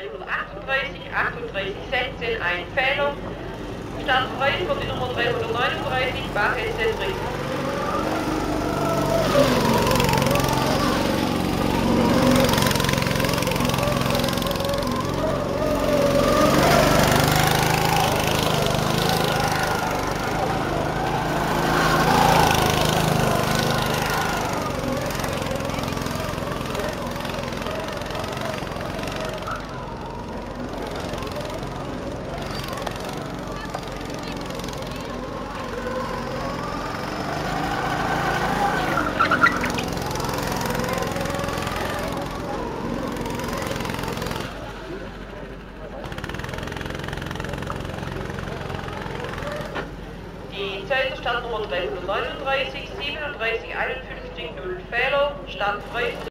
338, 38, 16, ein Fehler. Start frei für die Nummer 339, Bachhesse drin. Die Zeit Startnummer 339, 37, 51, 0 Fehler, Start frei.